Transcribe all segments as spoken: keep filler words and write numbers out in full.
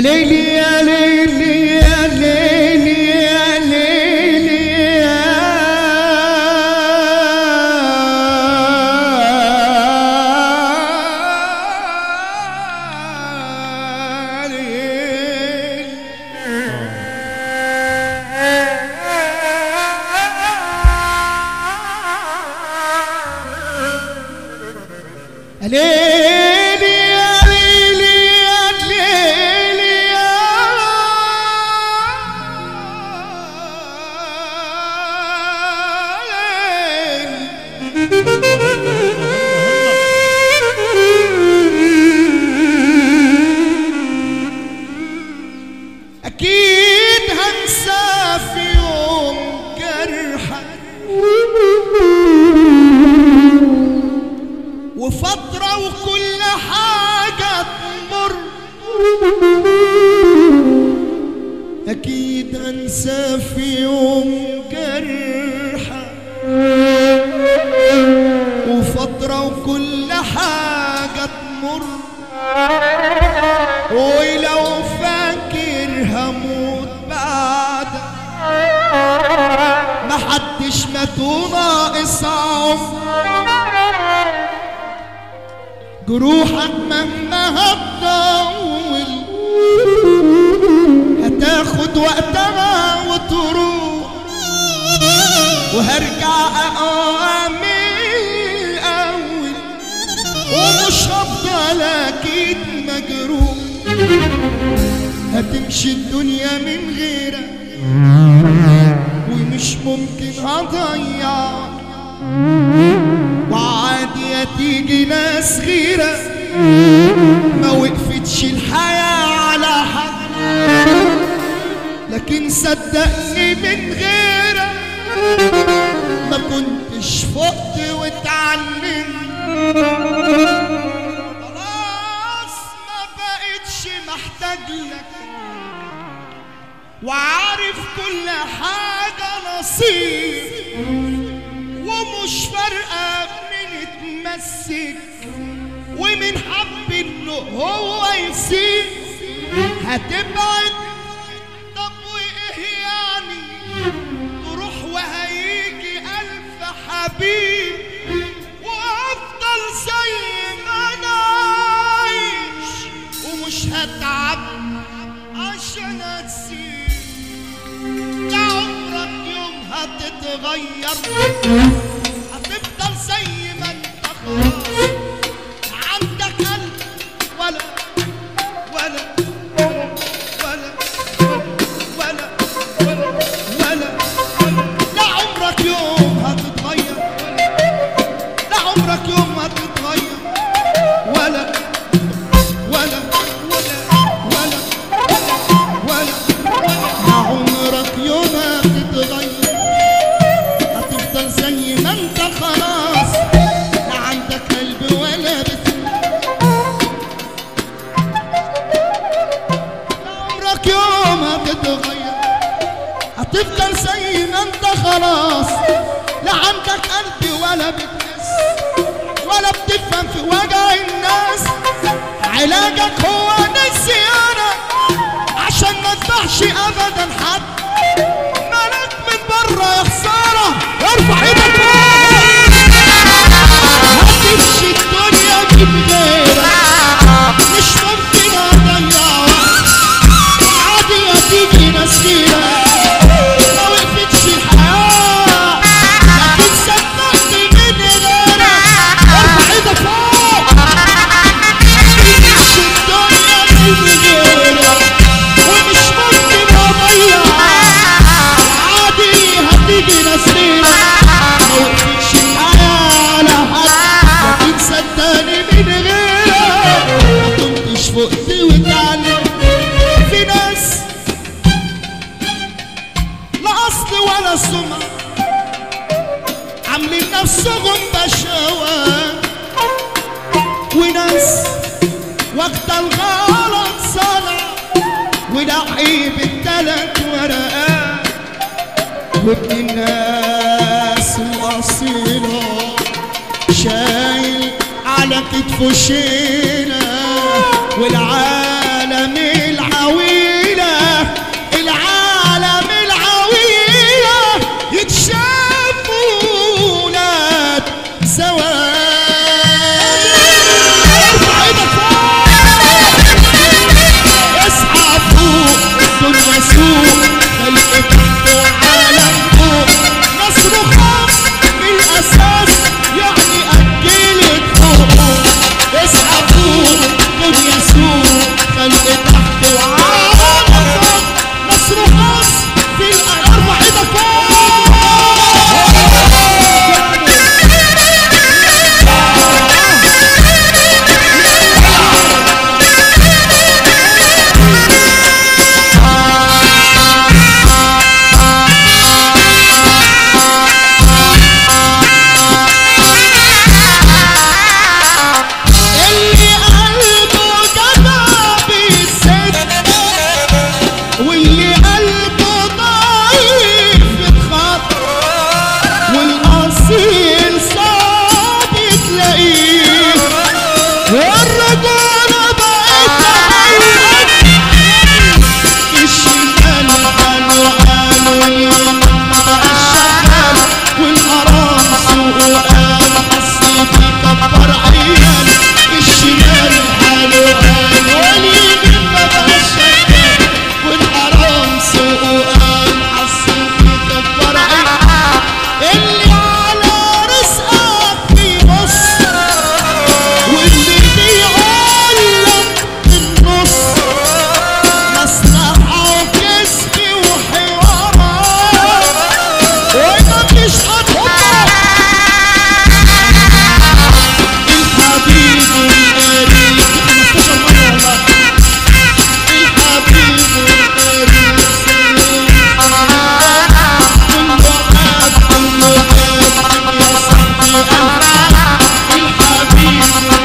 ليلي يا ليلي يا ليلي يا ليلي يا ليلي أكيد هنسى في يوم جرحك وفترة وكل حاجة تمر. أكيد هنسى في يوم جرحك وفترة وكل حاجة تمر. ولو فاكر هموت بعدك محدش مات وناقص عمر. جروحك مهما هتطول هتاخد وقتها وتروح، وهرجع اقوى من الاول ومش هفضل اكيد مجروح. هتمشي الدنيا من غيرك ومش ممكن هضيعك، وعادي هتيجي ناس غيرك ما وقفتش الحياة على حد. لكن صدقني من غيرك ما كنتش فقت واتعلمت. خلاص ما بقتش محتاج لك وعارف كل حاجة نصيب، ومش فارقة من اتمسك ومن حب انه هو يسيب. هتبعد طب وايه يعني، تروح وهيجي الف حبيب، وافضل زي ما انا عايش ومش هتعب عشان اسيب. ده عمرك يوم هتتغير هتفضل زي ما انت خلاص. عندك قلب ولا ولا ولا ولا ولا لا عمرك يوم هتتغير، لا عمرك يوم هتتغير ولا ولا ولا ولا ولا لا عمرك يوم هتتغير. هتفضل زي ما انت خلاص، لا عندك قلب ولا بتفكر. لا عمرك يوم هتتغير، هتفضل زي ما انت خلاص. لا عندك قلب ولا بتحس ولا بتفهم في وجع الناس. علاجك هو نسيانك عشان ما تباعش ابدا حد. مالك من بره يا خساره، ارفع ايدك هتمشي الدنيا من غيرك مش ممكن اضيع وقت. عادي هتيجي ناس غيرك ما وقفتش الحياه، لكن صدقني من غيرك ارفع ايدك فوق. هتمشي الدنيا من غيرك ومش ممكن اضيع. عادي هتيجي ناس غيرك ما وقفتش الحياه على حد، لكن صدقني من غيرك ما كنتش فقت واتعلمت. في ناس لا اصل ولا سمعه عاملين نفسهم بشوات، وناس واخده الغلط صنع ولعيب التلات ورقات. وابن الناس الاصيله شايل على كتفه شيله، والعالم العويل كبر عيال الشمال حاله قال واليمين ما بقاش شغال والحرام سوقه قال حسوق يكبر عيال اللي على رزقك بيبص واللي بيقولك النص مصلحة وكسب وحوارات ومفيش هتحطك الحبيب والقريب خمستاشر مرة والله الحبيب والقريب سلم كله قاب كله قاب يا صاحبي الحبيب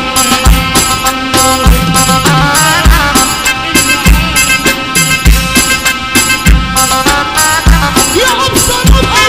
يا أبصر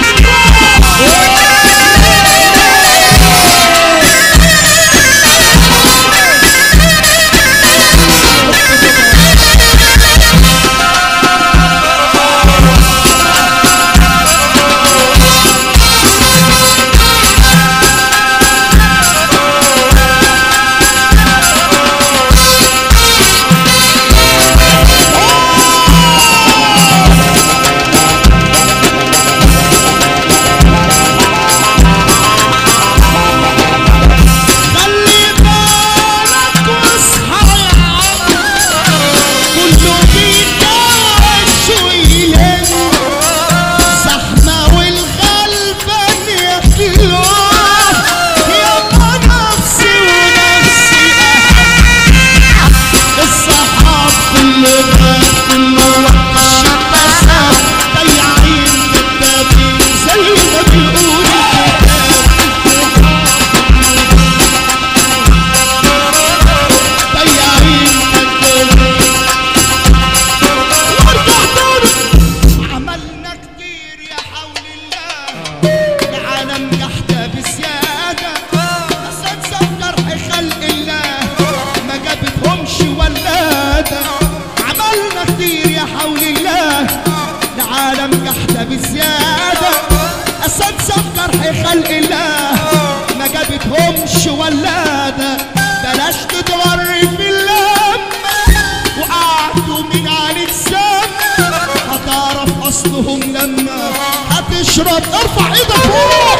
بزيادة أساتذة في جرح خلق الله ما جابتهمش ولادة بلاش تتغر في اللم وقعدوا من على السم هتعرف أصلهم لما هتشرب ارفع ايدك فوق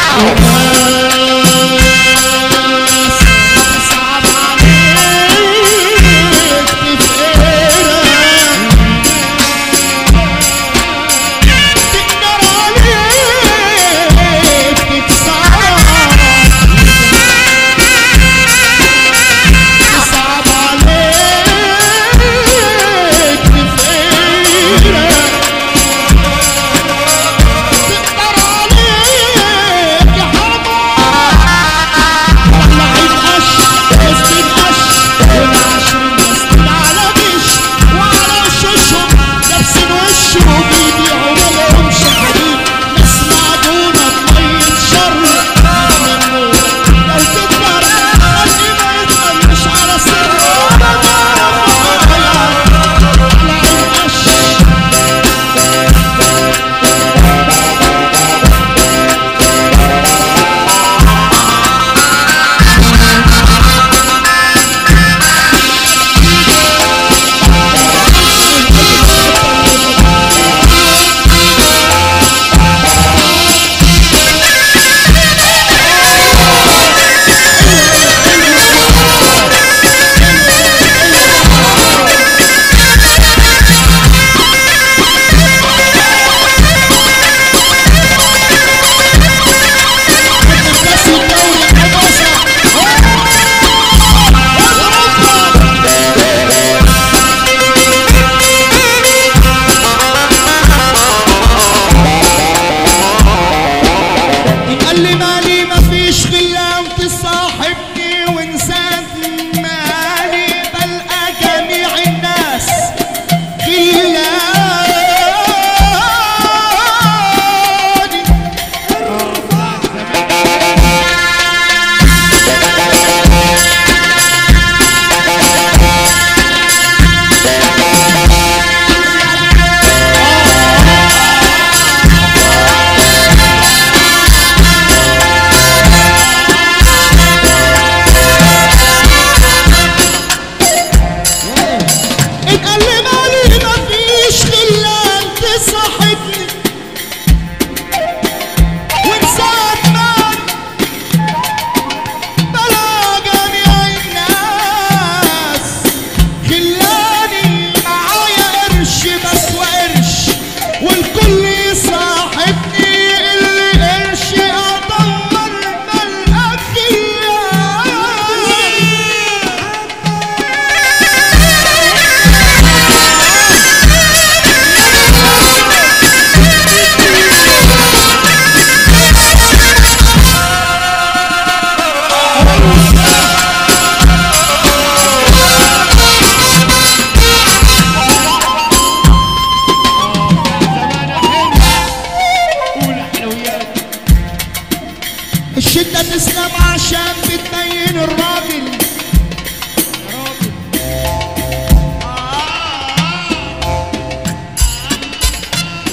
صعب عليك تفقرك تقدر عليك تكسرك صعب عليك تفقرك تقدر عليك يا حمار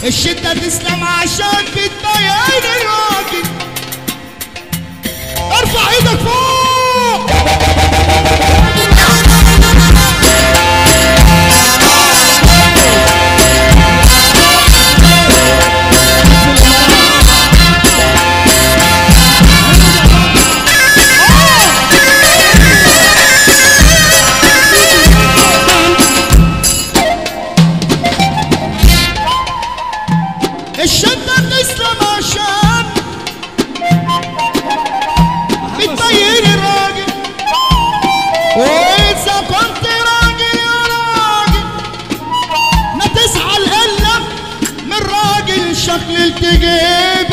الشدة تسلم عشان بتبين الراجل. ارفع ايدك فوق. الشدة تسلم عشان بتبين الراجل. وإذا كنت راجل يا راجل ما تزعل إلا من راجل شكل التجيب